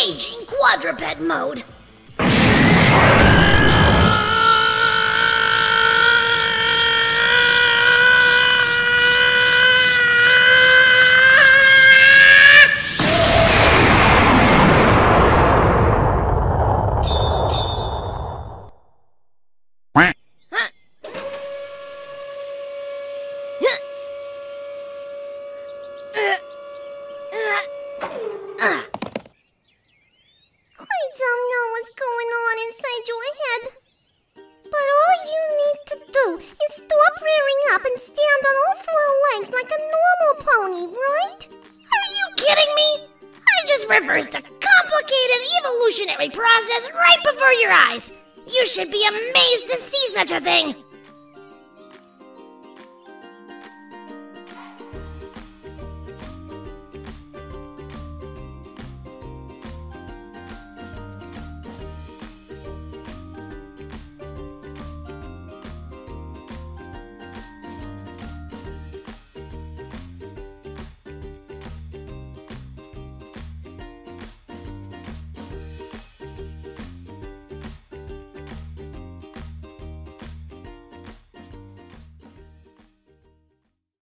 engaging quadruped mode. Reversed a complicated evolutionary process right before your eyes. You should be amazed to see such a thing.